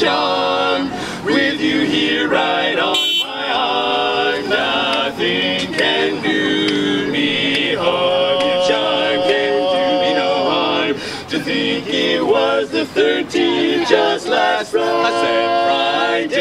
charm. With you here right on my arm, nothing can do me harm. Your charm can do me no harm. To think it was the 13th just last Friday.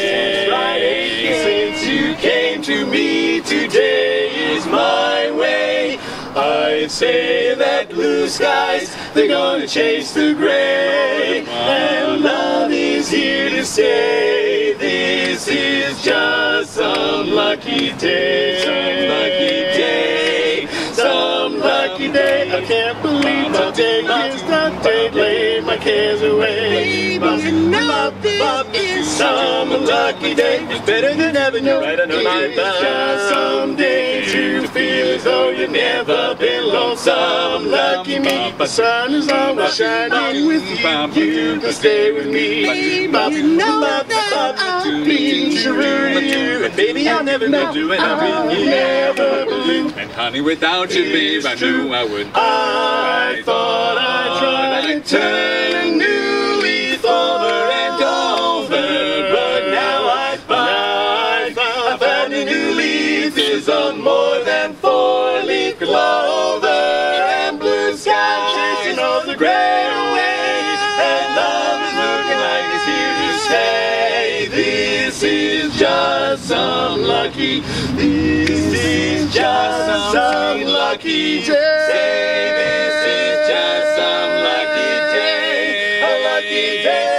Since you came to me, today is my way. I'd say that blue skies, they're gonna chase the gray, and love is here to stay. This is just some lucky day, some lucky day, some lucky day. I can't believe today is the day, lay my cares away. Baby, you know this is some lucky day. It's better than ever, no matter no life. Just someday to feel as though you've never been lonesome. Lucky me, the sun is always shining with you. You can stay with me. Baby, you know that I'll be true to you. And baby, I'll never let you and I'll be never blue. And honey, without you, babe, I knew I would. I thought I'd try to turn a new leaf over and over, but now I found a new leaf is on more than 4-leaf clover, and blue skies chasing all the gray away, and love is looking like it's here to stay. This is just some lucky, this is just some lucky day. Say this is just some lucky day, a lucky day.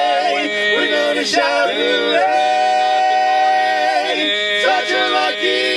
We're gonna shout hooray! Such a lucky